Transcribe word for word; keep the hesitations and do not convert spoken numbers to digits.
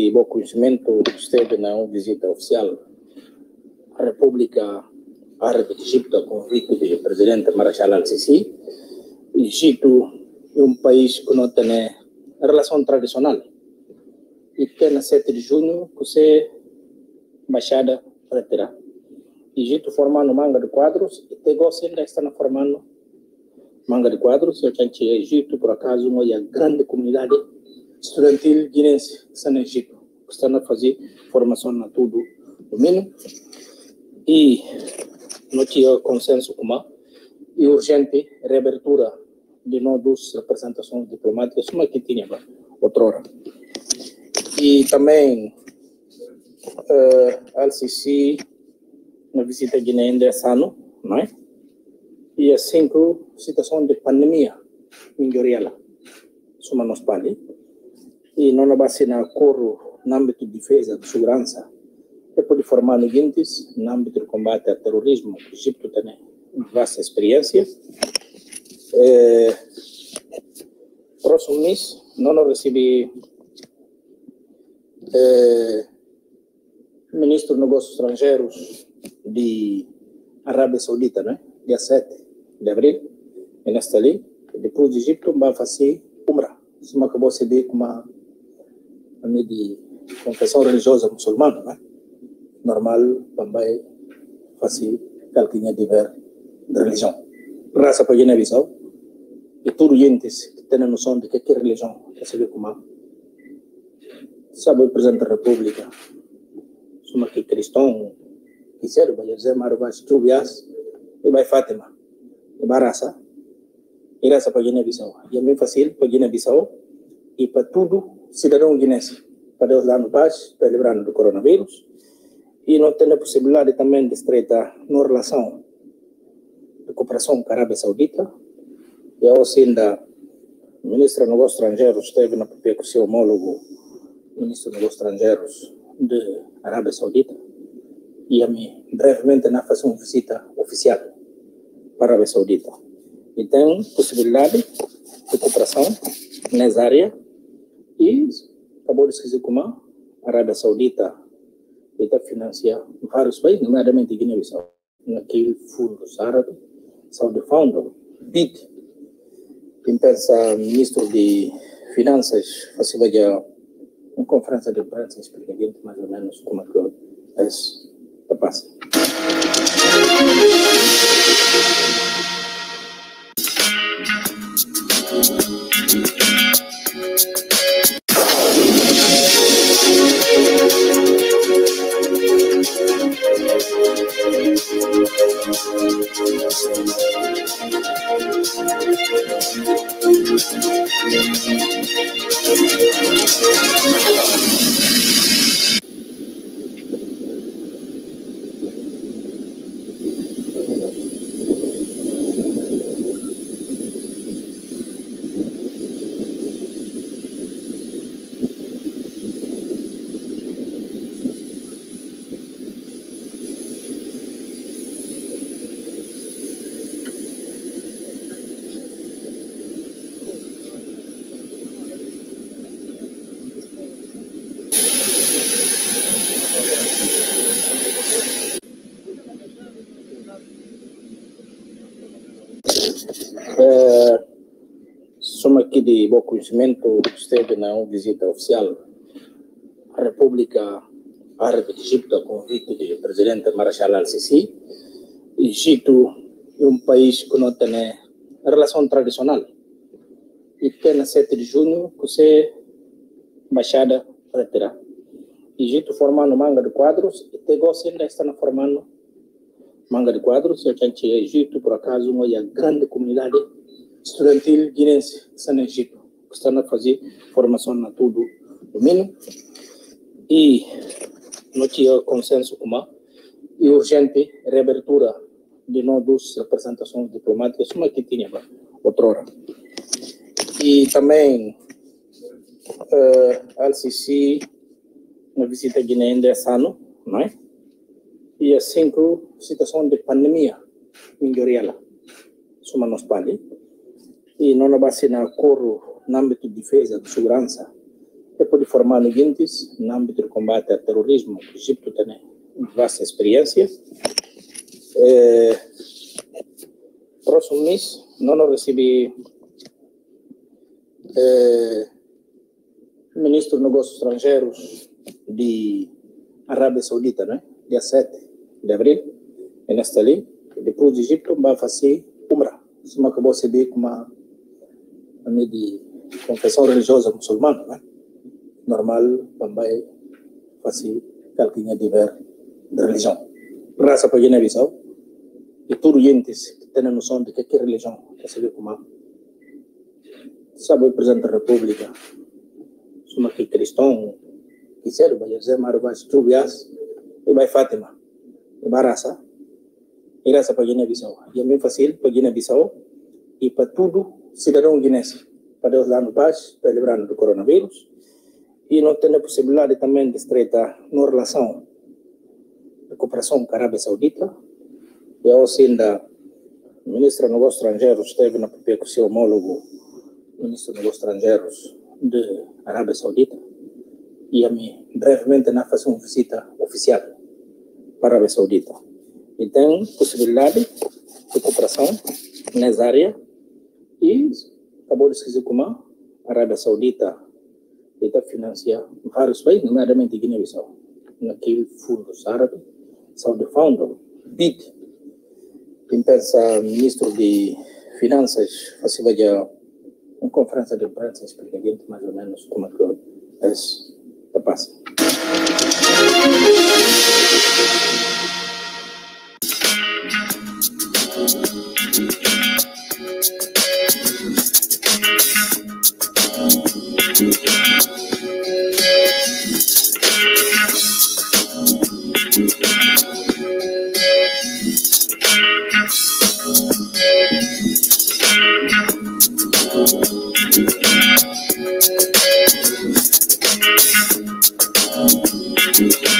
de bom conhecimento, esteve na uma visita oficial à República Árabe de Egito, a convite do presidente Marshal al-Sisi. Egito é um país que não tem relação tradicional. E que na sete de junho, que você embaixada retirar. Egito formando manga de quadros, e Tegos ainda está formando manga de quadros. Eu tinha Egito, por acaso, uma grande comunidade estudantil guinense que está no Egito, que está a fazer formação na tudo domínio. E não tinha consenso comum e urgente reabertura de novas representações diplomáticas, como que tinha outrora. E também uh, al-Sisi na visita à Guiné esse ano, não é? E assim que a situação de pandemia melhorou, suma nos pali, e não basta na coro no âmbito de defesa de segurança, e pode formar no guintes, no âmbito de combate ao terrorismo, o Egito tem uma vasta experiência. É, próximo mês, não recebi é, ministro de Negócios Estrangeiros de Arábia Saudita, né? Dia sete de abril, e nesta ali, depois do Egito, vai fazer Umrah. Isso acabou de ser com uma de confissão religiosa muçulmana, né? Normal, também fazer calquinha de ver de religião. Raça para Guiné-Bissau, e todos os entes que têm a noção de que é religião, que se vê como sabe o presidente da República, suma que cristão, quiser, vai dizer, mas vai se trubias, e vai Fátima, e vai raça, e raça para Guiné-Bissau. E é bem fácil para Guiné-Bissau e para todo cidadão guinense, para Deus dar no paz, para livrar do coronavírus, e não tem a possibilidade também de estreitar uma relação de cooperação com a Arábia Saudita. E assim, ainda o ministro dos Negócios Estrangeiros esteve na papel com o seu homólogo, ministro dos Negócios Estrangeiros da Arábia Saudita, e a mim brevemente na fazer uma visita oficial para a Arábia Saudita. E tem possibilidade de cooperação nessa área, e acabou de esquecer como a Arábia Saudita está financiando vários países, nomeadamente Guiné-Bissau, naquele fundo árabe, Saudi Fund, B I D. Quem pensa, ministro de Finanças, fazia uma conferência de imprensa explicando mais ou menos como é que é isso. Tá passa. É, somos aqui de bom conhecimento, esteve na uma visita oficial à República Árabe de Egito, a convite do presidente Marshal al-Sisi. Egito é um país que não tem relação tradicional. E que na sete de junho, que você embaixada retirar. Egito formando manga de quadros, e Tegos ainda está formando manga de quadros. Eu tinha Egito, por acaso, uma grande comunidade estudantil guinense que está no Egito, que está a fazer formação na tudo domínio. E não tinha consenso comum e urgente reabertura de novas representações diplomáticas, como que tinha outrora. E também uh, al-Sisi na visita à Guiné esse ano, não é? E assim que a situação de pandemia melhorou, suma nos pali, e não basta na coro no âmbito de defesa de segurança, depois de formar seguintes no âmbito do combate ao terrorismo, o Egito tem vasta experiência. É, próximo mês, não recebi é, o ministro dos Negócios Estrangeiros de Arábia Saudita, né? Dia sete de abril, nesta ali. Depois do Egito, vai fazer Umrah. Isso acabou de receber com uma, uma de confissão religiosa muçulmana, né? Normal, vai fazer qualquer de ver de religião. Raça para Guiné-Bissau, e todos gente que tem a noção de que é religião, receber como sabe o presidente da República, suma que cristão, que sério, vai dizer, mas vai estudias, e vai Fátima, e vai raça, e raça para Guiné-Bissau. E é bem fácil para Guiné-Bissau e para tudo cidadão guinense, para Deus lá no paz, para livrar do coronavírus, e não tem a possibilidade também de estreitar uma relação de cooperação com a Arábia Saudita. E assim, ainda o ministro dos Negócios Estrangeiros esteve na P P com o seu homólogo, ministro dos Negócios Estrangeiros da Arábia Saudita, e a mim brevemente na fazer uma visita oficial para a Arábia Saudita. E tem possibilidade de cooperação nessa área, e acabou de esquecer como a Arábia Saudita está financiando vários países, nomeadamente Guiné-Bissau, naquele fundos árabes, Saudi Fund, B I D. Quem pensa, ministro de Finanças, assim vai uma conferência de imprensa, explica mais ou menos como é que é a passa. Thank you.